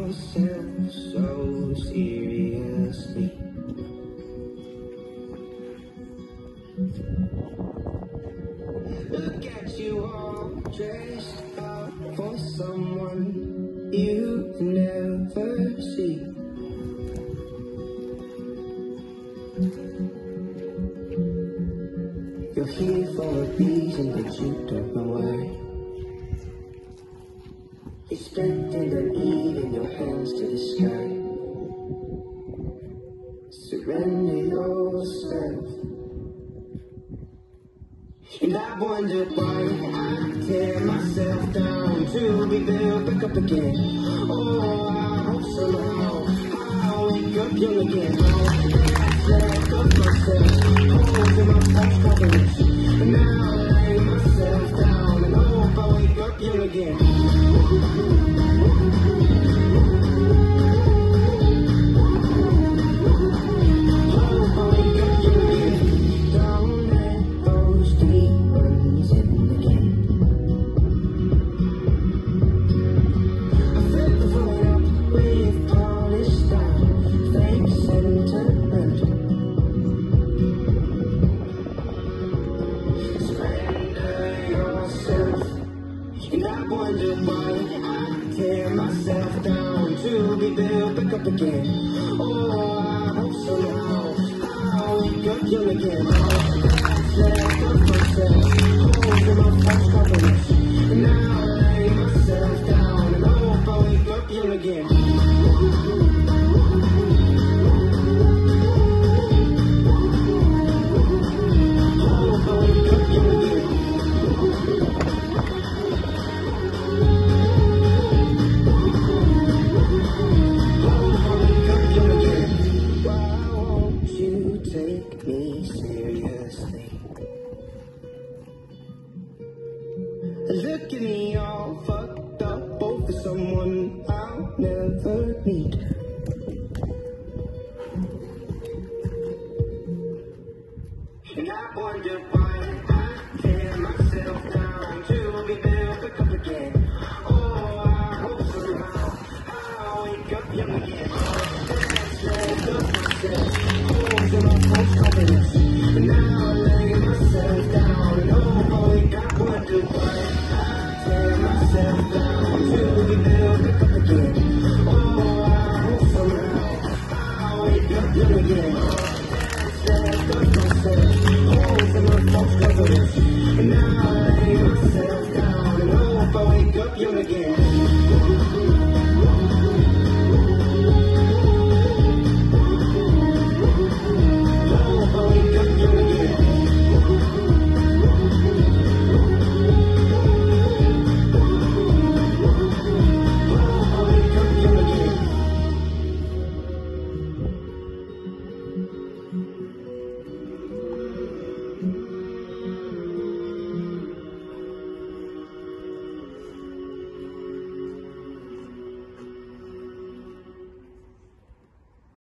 yourself so seriously. Look at you all dressed up for someone you never see. You're here for a reason, but you don't know why. Expecting to lead in your hands to the sky. Surrender yourself. And I wonder why I tear myself down to be built back up again. Oh, I hope somehow I'll wake up young again. Oh, let go of myself, holding my false confidence. And now I lay myself down and hope I wake up young again. Myself down to be built back up again. Oh, I hope somehow I'll wake up young again. Oh, let go of myself, holding my false confidence. And now I lay myself down and hope I wake up young again. Hope I wake up young again. Take me seriously. Look at me all fucked up over someone I'll never meet. And I wonder why I tear myself down to be built back up again. Oh, I hope somehow I'll wake up young again. Let go of myself. And now I lay myself down and hope I wake up. Wonder why I tear myself down to be built back up again. Oh, I hope somehow I'll wake up young again. Let go of myself, holding my false confidence. And now I lay myself down and hope I wake up young again.